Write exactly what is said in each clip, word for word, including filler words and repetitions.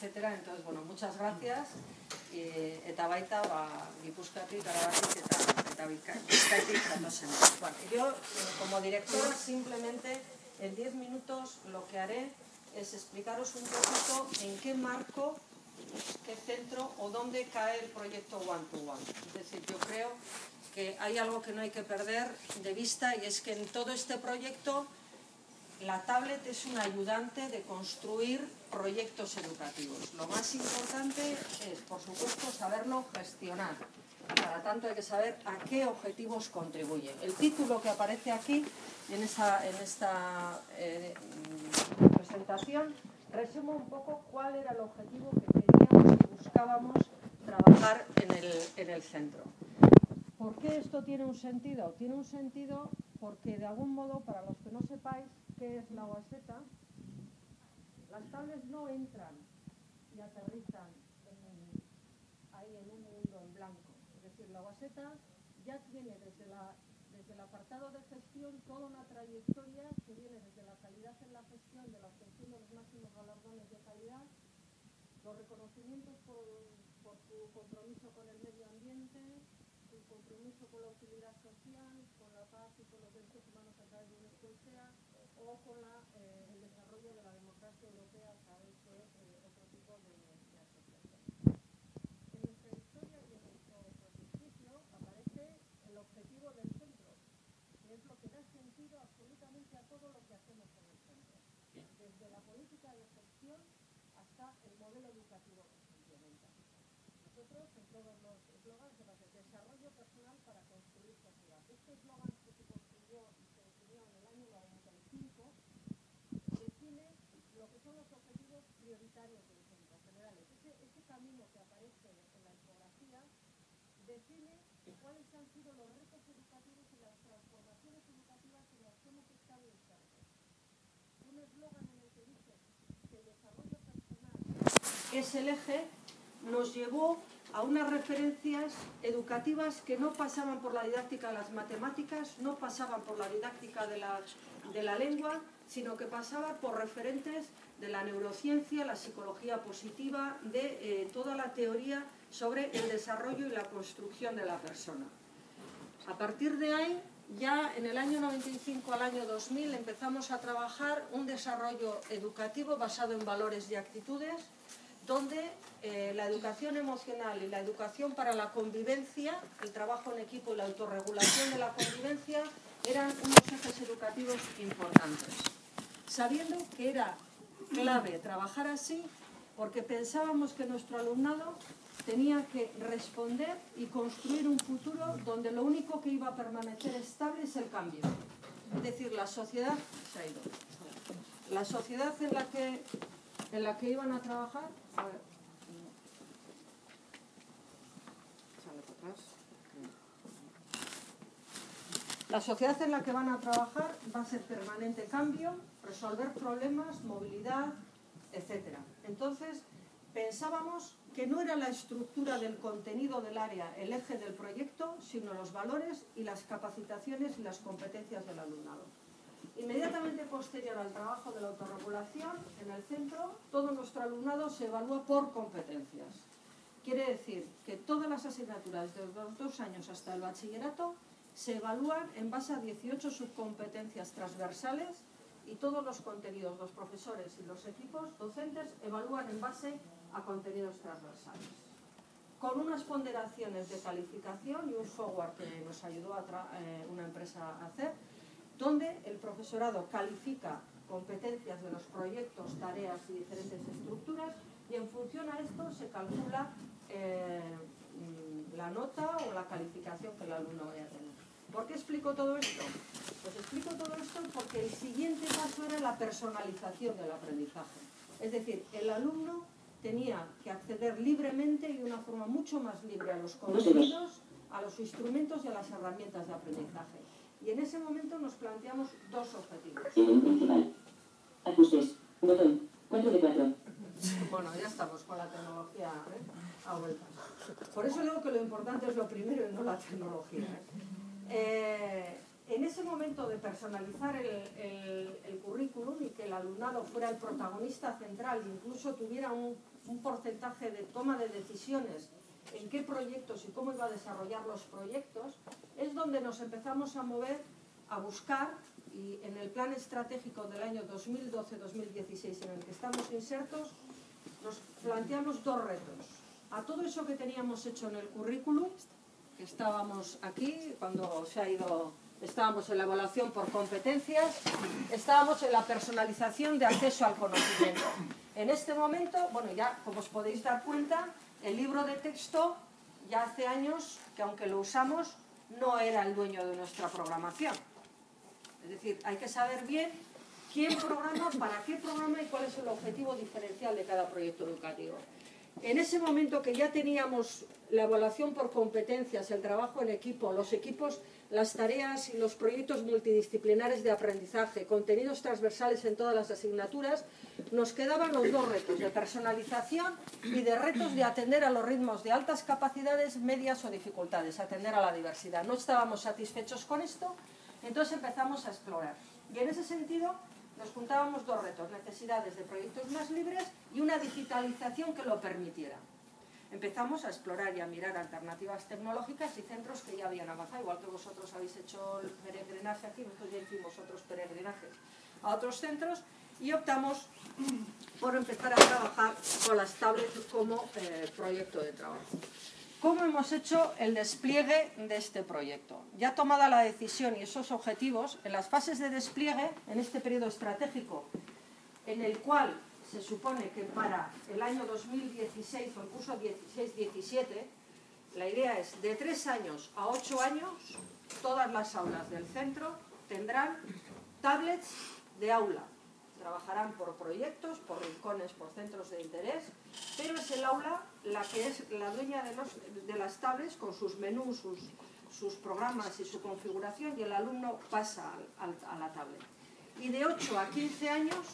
etcétera. Entonces, bueno, muchas gracias. E, eta baita, ba, Gipuzkoatik, Arabatik eta, eta Bizkaitik datozen. Bueno, yo, como directora, simplemente en diez minutos lo que haré es explicaros un poquito en qué marco, qué centro o dónde cae el proyecto One to One. Es decir, yo creo que hay algo que no hay que perder de vista, y es que en todo este proyecto la tablet es un ayudante de construir proyectos educativos. Lo más importante es, por supuesto, saberlo gestionar. Para tanto hay que saber a qué objetivos contribuye. El título que aparece aquí, en, esa, en esta eh, presentación, resume un poco cuál era el objetivo que queríamos y buscábamos trabajar en el, en el centro. ¿Por qué esto tiene un sentido? Tiene un sentido porque, de algún modo, para los que no sepáis qué es la Oaseta, las tablets no entran y aterrizan en, ahí en un mundo en blanco. Es decir, la Oaseta ya tiene desde, la, desde el apartado de gestión toda una trayectoria que viene desde la calidad en la gestión, de la obtención de los máximos galardones de calidad, los reconocimientos por, por su compromiso con el medio ambiente, su compromiso con la utilidad social, con la paz y con los derechos humanos a través de UNESCO y SEA, o con la, eh, el desarrollo de la democracia europea a través de eh, otro tipo de, de asociaciones. En nuestra historia y en nuestro frontispicio aparece el objetivo del centro, que es lo que da sentido absolutamente a todo lo que hacemos en el centro, desde la política de gestión hasta el modelo educativo que se implementa. Nosotros, en todos los eslogans, se basa en desarrollo personal para construir sociedad. Este eslogan que se construyó y se definió en el año noventa y cinco define lo que son los objetivos prioritarios del centro, generales. Ese, ese camino que aparece en la infografía define cuáles han sido los retos educativos y las transformaciones educativas en las que hemos estado insertos. Un eslogan en el que dice que el desarrollo personal es el eje, nos llevó a unas referencias educativas que no pasaban por la didáctica de las matemáticas, no pasaban por la didáctica de la, de la lengua, sino que pasaba por referentes de la neurociencia, la psicología positiva, de eh, toda la teoría sobre el desarrollo y la construcción de la persona. A partir de ahí, ya en el año noventa y cinco al año dos mil empezamos a trabajar un desarrollo educativo basado en valores y actitudes, donde eh, la educación emocional y la educación para la convivencia, el trabajo en equipo y la autorregulación de la convivencia eran unos ejes educativos importantes. Sabiendo que era clave trabajar así, porque pensábamos que nuestro alumnado tenía que responder y construir un futuro donde lo único que iba a permanecer estable es el cambio. Es decir, la sociedad se ha ido. La sociedad en la que, en la que iban a trabajar... A ver, sale para atrás. La sociedad en la que van a trabajar va a ser permanente cambio, resolver problemas, movilidad, etcétera. Entonces, pensábamos que no era la estructura del contenido del área el eje del proyecto, sino los valores y las capacitaciones y las competencias del alumnado. Inmediatamente posterior al trabajo de la autorregulación, en el centro, todo nuestro alumnado se evalúa por competencias. Quiere decir que todas las asignaturas, desde los dos años hasta el bachillerato, se evalúan en base a dieciocho subcompetencias transversales, y todos los contenidos, los profesores y los equipos docentes evalúan en base a contenidos transversales. Con unas ponderaciones de calificación y un software que nos ayudó a eh, una empresa a hacer, donde el profesorado califica competencias de los proyectos, tareas y diferentes estructuras, y en función a esto se calcula eh, la nota o la calificación que el alumno vaya a tener. ¿Por qué explico todo esto? Pues explico todo esto porque el siguiente paso era la personalización del aprendizaje. Es decir, el alumno tenía que acceder libremente y de una forma mucho más libre a los contenidos, a los instrumentos y a las herramientas de aprendizaje. Y en ese momento nos planteamos dos objetivos. Ajustes, botón, cuatro de cuatro. Bueno, ya estamos con la tecnología ¿eh? a vueltas. Por eso digo que lo importante es lo primero y no la tecnología. ¿eh? Eh, En ese momento de personalizar el, el, el currículum y que el alumnado fuera el protagonista central e incluso tuviera un, un porcentaje de toma de decisiones en qué proyectos y cómo iba a desarrollar los proyectos, es donde nos empezamos a mover, a buscar, y en el plan estratégico del año dos mil doce dos mil dieciséis en el que estamos insertos, nos planteamos dos retos. A todo eso que teníamos hecho en el currículum, que estábamos aquí, cuando se ha ido, estábamos en la evaluación por competencias, estábamos en la personalización de acceso al conocimiento. En este momento, bueno, ya como os podéis dar cuenta, el libro de texto ya hace años que aunque lo usamos, no era el dueño de nuestra programación. Es decir, hay que saber bien quién programa, para qué programa y cuál es el objetivo diferencial de cada proyecto educativo. En ese momento que ya teníamos la evaluación por competencias, el trabajo en equipo, los equipos, las tareas y los proyectos multidisciplinares de aprendizaje, contenidos transversales en todas las asignaturas, nos quedaban los dos retos, de personalización y de retos de atender a los ritmos de altas capacidades, medias o dificultades, atender a la diversidad. No estábamos satisfechos con esto, entonces empezamos a explorar. Y en ese sentido nos juntábamos dos retos, necesidades de proyectos más libres y una digitalización que lo permitiera. Empezamos a explorar y a mirar alternativas tecnológicas y centros que ya habían avanzado, igual que vosotros habéis hecho el peregrinaje aquí, nosotros ya hicimos otros peregrinajes a otros centros y optamos por empezar a trabajar con las tablets como eh, proyecto de trabajo. ¿Cómo hemos hecho el despliegue de este proyecto? Ya tomada la decisión y esos objetivos, en las fases de despliegue, en este periodo estratégico, en el cual se supone que para el año dos mil dieciséis o el curso dieciséis diecisiete, la idea es de tres años a ocho años, todas las aulas del centro tendrán tablets de aula. Trabajarán por proyectos, por rincones, por centros de interés, pero es el aula la que es la dueña de, los, de las tablets con sus menús, sus, sus programas y su configuración, y el alumno pasa al, al, a la tablet. Y de ocho a quince años,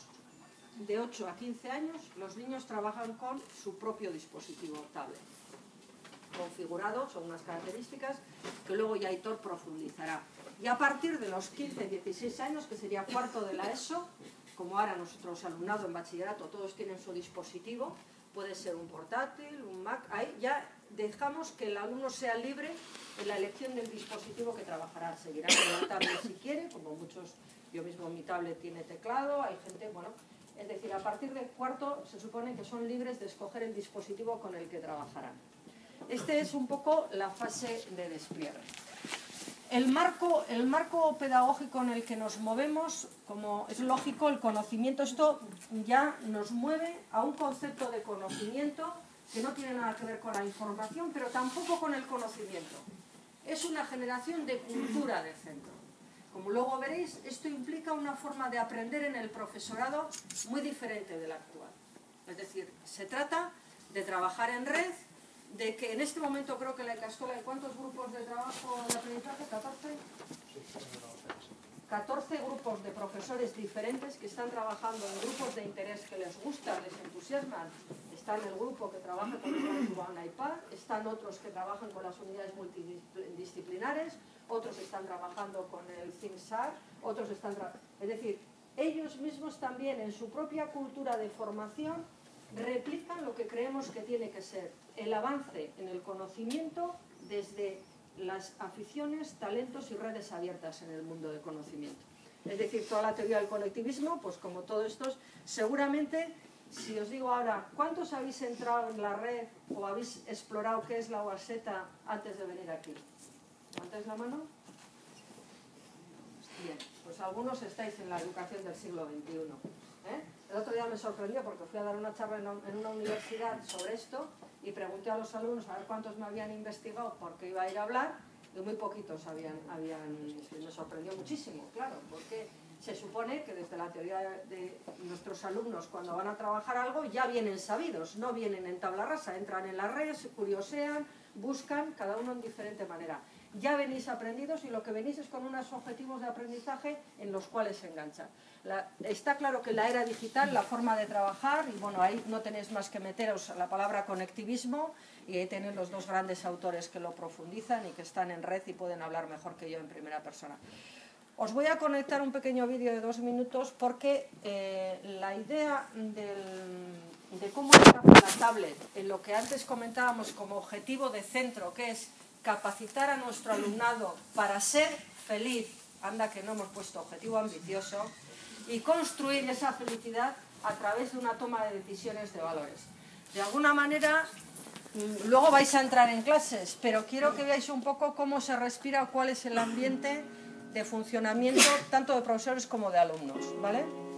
de ocho a quince años, los niños trabajan con su propio dispositivo tablet, configurado, son unas características que luego ya Aitor profundizará. Y a partir de los quince a dieciséis años, que sería cuarto de la ESO, como ahora nuestros alumnados en bachillerato todos tienen su dispositivo, puede ser un portátil, un Mac, ahí ya dejamos que el alumno sea libre en la elección del dispositivo que trabajará. Seguirá con la tablet si quiere, como muchos, yo mismo mi tablet tiene teclado, hay gente, bueno, es decir, a partir del cuarto se supone que son libres de escoger el dispositivo con el que trabajarán. Esta es un poco la fase de despliegue. El marco, el marco pedagógico en el que nos movemos, como es lógico, el conocimiento, esto ya nos mueve a un concepto de conocimiento que no tiene nada que ver con la información, pero tampoco con el conocimiento. Es una generación de cultura de centro. Como luego veréis, esto implica una forma de aprender en el profesorado muy diferente de la actual. Es decir, se trata de trabajar en red, de que en este momento creo que la Icastola hay ¿cuántos grupos de trabajo de aprendizaje? ¿catorce? catorce grupos de profesores diferentes que están trabajando en grupos de interés que les gustan, les entusiasman. Está en el grupo que trabaja con el One iPad, están otros que trabajan con las unidades multidisciplinares, otros están trabajando con el ThinkSAR, otros están trabajando... Es decir, ellos mismos también en su propia cultura de formación replican lo que creemos que tiene que ser el avance en el conocimiento desde las aficiones, talentos y redes abiertas en el mundo de conocimiento. Es decir, toda la teoría del colectivismo, pues como todo esto, seguramente, si os digo ahora, ¿cuántos habéis entrado en la red o habéis explorado qué es la O A S E T A antes de venir aquí? ¿Levantáis la mano? Bien, pues algunos estáis en la educación del siglo veintiuno. ¿Eh? El otro día me sorprendió porque fui a dar una charla en una universidad sobre esto y pregunté a los alumnos a ver cuántos me habían investigado porque iba a ir a hablar y muy poquitos habían, habían me sorprendió muchísimo, claro, porque se supone que desde la teoría de nuestros alumnos cuando van a trabajar algo ya vienen sabidos, no vienen en tabla rasa, entran en la red, curiosean, buscan, cada uno en diferente manera. Ya venís aprendidos y lo que venís es con unos objetivos de aprendizaje en los cuales se enganchan. La, está claro que la era digital, la forma de trabajar, y bueno, ahí no tenéis más que meteros a la palabra conectivismo, y ahí tenéis los dos grandes autores que lo profundizan y que están en red y pueden hablar mejor que yo en primera persona. Os voy a conectar un pequeño vídeo de dos minutos porque eh, la idea del, de cómo encaja la tablet en lo que antes comentábamos como objetivo de centro, que es capacitar a nuestro alumnado para ser feliz, anda que no hemos puesto objetivo ambicioso, y construir esa felicidad a través de una toma de decisiones de valores. De alguna manera, luego vais a entrar en clases, pero quiero que veáis un poco cómo se respira o cuál es el ambiente de funcionamiento tanto de profesores como de alumnos, ¿vale?